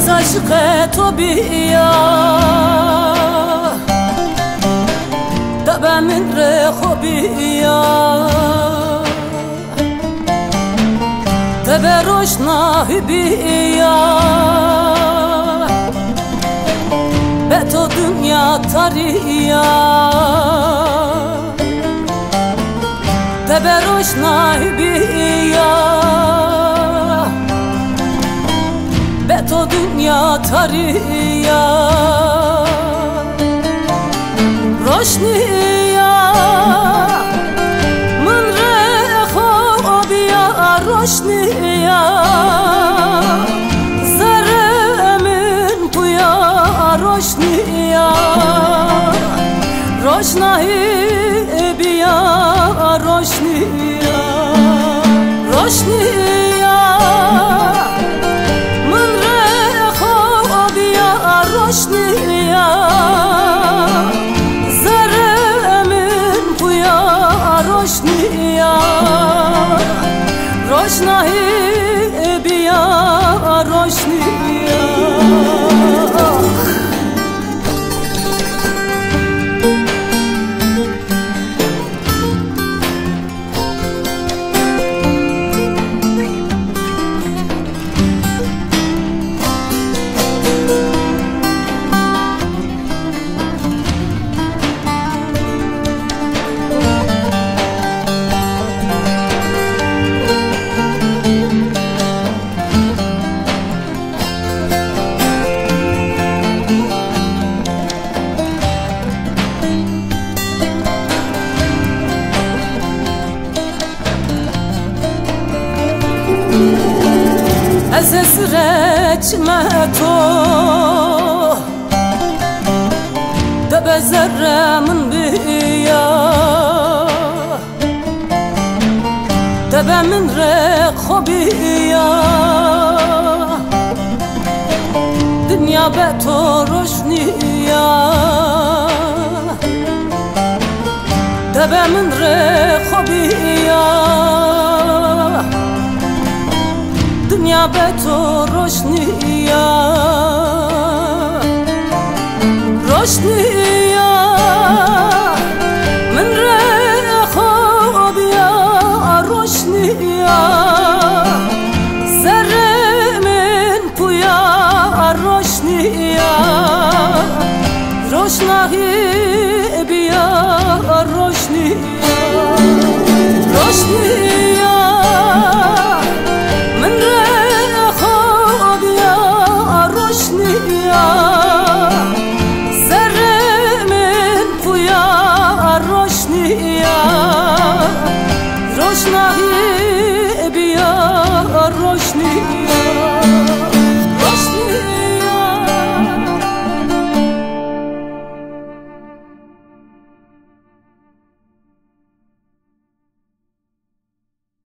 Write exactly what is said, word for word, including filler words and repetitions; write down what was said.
از عشق تو بیا دب من رخو بیا دب روشنایی بیا به تو دنیا تریا دب روشنایی بیا به تو دنیا تریا روشنیا من رخو بیا روشنیا زره من تویا روشنیا روشنایی بیا روشنیا روشنیا من رخو بیا روشنیا زره من تویا روشنیا روشنایی بیا روشنیا از اسرچم تو دب ذره من بیا دب من رخو بیا دنیا به تو روشنیا دب من رخو بیا دنیا به تو روشنیا روشنیا من رخو بیا روشنیا زره من پویا روشنیا روشنایی